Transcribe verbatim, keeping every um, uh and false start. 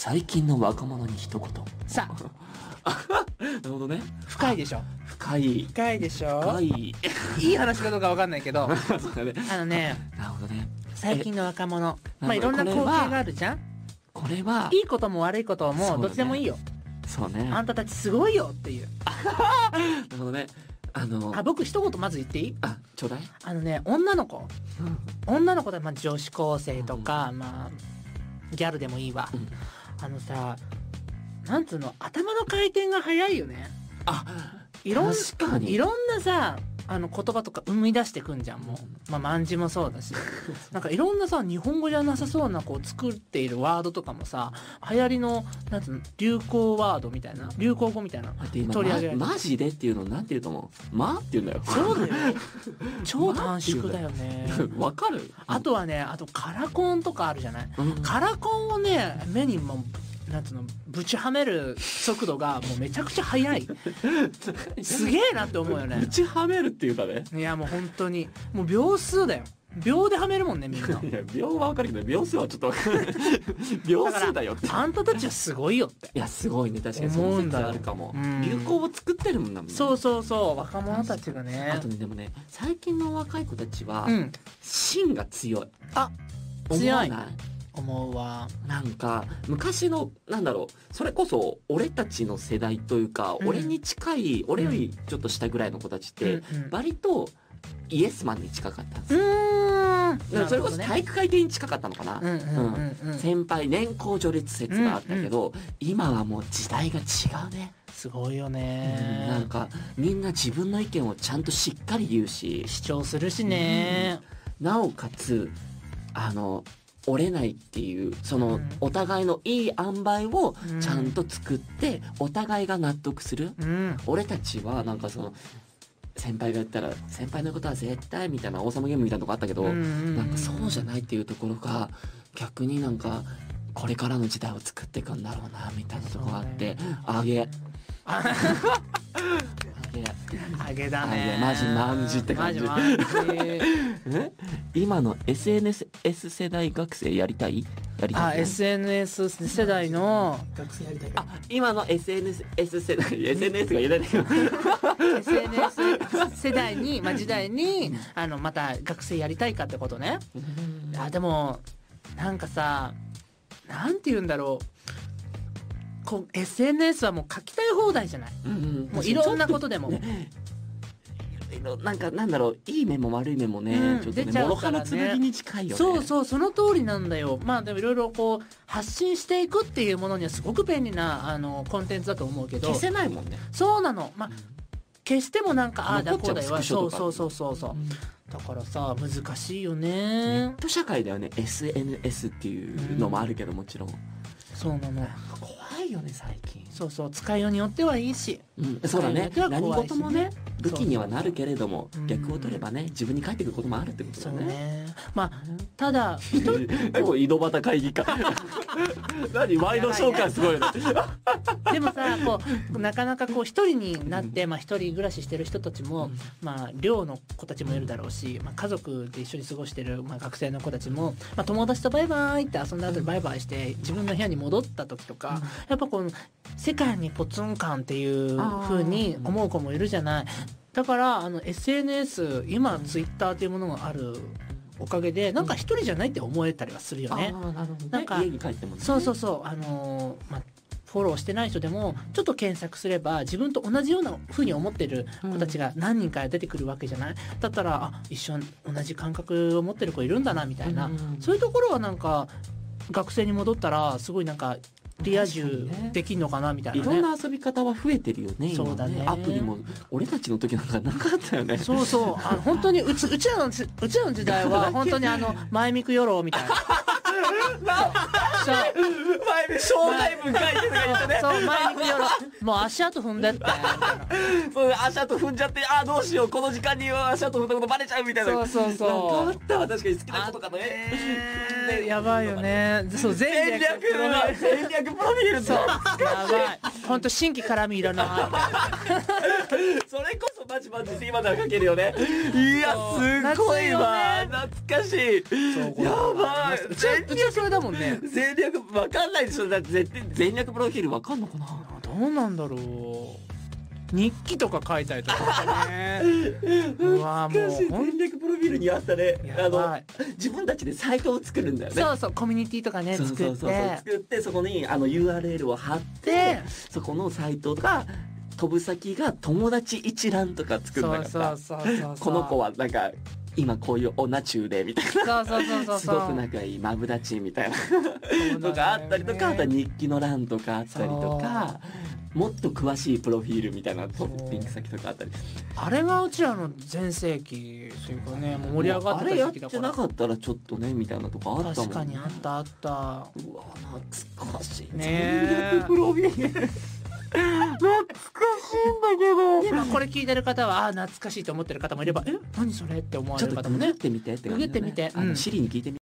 最近の若者に一言。 さあなるほどね。 深いでしょ。 深い。 深いでしょ。 深い。 いい話かどうかわかんないけどそうだね。 あのね、 なるほどね。 最近の若者、 えまあいろんな光景があるじゃん。 これはいいことも悪いこともどっちでもいいよ。 そうね。 あんたたちすごいよっていう。 なるほどね。あのあ、僕一言まず言っていい？ あ、ちょうだい。 あのね、女の子女の子で、まあ、女子高生とか、まあギャルでもいいわ、 うんあのさ、なんつうの、頭の回転が早いよね。 あ、 いろん確かにいろんなさ、あの言葉とか生み出してくんじゃん。もうまあ漢字もそうだしなんかいろんなさ、日本語じゃなさそうなこう作っているワードとかもさ、流行りのなんつうの、流行ワードみたいな、流行語みたいな待って今取り上げられてる。 マジでっていうのなんて言うと思う？まって言うんだよ。 そうだよ超短縮だよねわかる？ あとはね、あとカラコンとかあるじゃない、 うんカラコンをね、目にもなんつうの、ぶちはめる速度がもうめちゃくちゃ速いすげえなって思うよね。 ぶちはめるっていうかね。 いやもう本当にもう秒数だよ。秒ではめるもんね、みんな。 いや秒はわかるけど秒数はちょっとわかんない秒数だよって。 あんたたちはすごいよっていやすごいね、確かにその説あるかも。 うん流行を作ってるもんだもんね。 そうそうそう、若者たちがね。 あとね、でもね、最近の若い子たちは、 うん、 芯が強い。 あ、 思強いわない？ 思うわ。 なんか昔のなんだろう、それこそ俺たちの世代というか、 うん俺に近い、俺よりちょっと下ぐらいの子たちって、 うんうん割とイエスマンに近かったんですうよ。 ーん、 だからそれこそ体育会系に近かったのかな。 うんうんうんうん、 先輩年功序列説があったけど、今はもう時代が違うね。 すごいようんね。 なんかみんな自分の意見をちゃんとしっかり言うし、 主張するしね。 なおかつあの折れないっていうその、 うん、 お互いのいい塩梅をうんちゃんと作って、お互いが納得する。 うん俺たちはなんかその先輩が言ったら先輩のことは絶対みたいな王様ゲームみたいなとこあったけど、 うんうんうん、 なんかそうじゃないっていうところが逆になんかこれからの時代を作っていくんだろうなみたいなところがあって、あげああげあげだね。 あげマジマンジって感じ。 マジマンジえ今の エスエヌエス 世代学生やりたいやりたい、 あ、エスエヌエス 世代の学生やりたいあ今の エスエヌエス 世代 エスエヌエス が言えないんだけどエスエヌエス 世代に、まあ、時代にあのまた学生やりたいかってことね。あ、でもなんかさ、なんて言うんだろう、こう エスエヌエス はもう書きたい放題じゃない、 うんうん、 もういろんなことでも、 ね、なんかなんだろう、いい面も悪い面もね、 うん、 ちょっとね出ちゃ諸うからね。 刃の剣に近いよね。 そうそうその通りなんだよ。まあでもいろいろこう発信していくっていうものにはすごく便利なあのコンテンツだと思うけど、 消せないもんね。 そうなの。まあ、消してもなんかああだこうだよ。 残っちゃうスクショとかそうそうそうそうそう、 うん、 だからさ難しいよネね。 ット社会だよね。 エスエヌエス っていうのもあるけど、もちろんそうなの。 怖いよね最近。 そうそう、使いようによってはいいし、 うん、そうだね。 使いように何よっては怖いし事もね武器にはなるけれども、 そうそう逆を取ればね自分に返ってくることもあるってことそうだね。 ね。まあただ一人こう井戸端会議か何ワイドショー感すごいねでもさ、こうなかなかこう一人になって、まあ一人暮らししてる人たちも、まあ寮の子たちもいるだろうし、まあ家族で一緒に過ごしてる、まあ、学生の子たちも、まあ、友達とバイバイって遊んだ後にバイバイして自分の部屋に戻った時とか、やっぱこの世界にポツン感っていう風に思う子もいるじゃない。だからあの エスエヌエス、今ツイッターっていうものがあるおかげでなんか一人じゃないって思えたりはするよね。 あーなるほどね。 なんか家に帰ってもね。 そうそうそう、あのーまあフォローしてない人でもちょっと検索すれば自分と同じような風に思ってる子たちが何人か出てくるわけじゃない。だったら、あ、一緒同じ感覚を持ってる子いるんだなみたいな、 うんそういうところはなんか学生に戻ったらすごいなんかリア充できんのかなみたいなね。 いろんな遊び方は増えてるよね。今そうだねアプリも俺たちの時なんかなかったよね。 そうそう、あの本当にうちうちらのうちらの時代は本当にあの前ミクよろみたいな。そう前で紹介文書いてとか言ってね。 そう、前ミクよろ、もう足跡踏んでってみたいな。 そう足跡踏んじゃって、あーどうしようこの時間に足跡踏んだことバレちゃうみたいな。 そうそうそうなんかあったわ確かに好きなことかね。 ね、やばいよね。そう、 戦略の戦略プロフィール。 そう、やばい。本当新規絡みいらない。 それこそマジちまんじって今なら書けるよね。いやすごいわ、懐かしい。やばい。 うちはうちはそれだもんね。 戦略わかんないでしょ。だって絶対戦略プロフィールわかんのかな。 どうなんだろう。日記とか書いたりとかね。うわもう戦略プロフィールにあったね。あの自分たちでサイトを作るんだよね。 そうそう、コミュニティとかね作って、 作ってそこにあの ユーアールエル を貼って、そこのサイトが飛ぶ先が友達一覧とか作るんだから、 そうそうそうそう、 この子はなんか今こういうオナチューでみたいな、 そうそうそうそう、 すごく仲いいマブダチみたいなとかあったりとか、あとは日記の欄とかあったりとか、もっと詳しいプロフィールみたいなトッピング先とかあったり、あれがうちらの全盛期というかね、もう盛り上がってた時期だから。あれやってなかったらちょっとねみたいなとこあったもんね。 確かにあったあった。うわ懐かしいね。 戦略プロフィール懐かしいんだけど。 でもこれ聞いてる方はあ懐かしいと思ってる方もいれば、え何それって思われる方もね。 ググってみてって感じだね。 ググってみて、 あのシリに聞いてみて。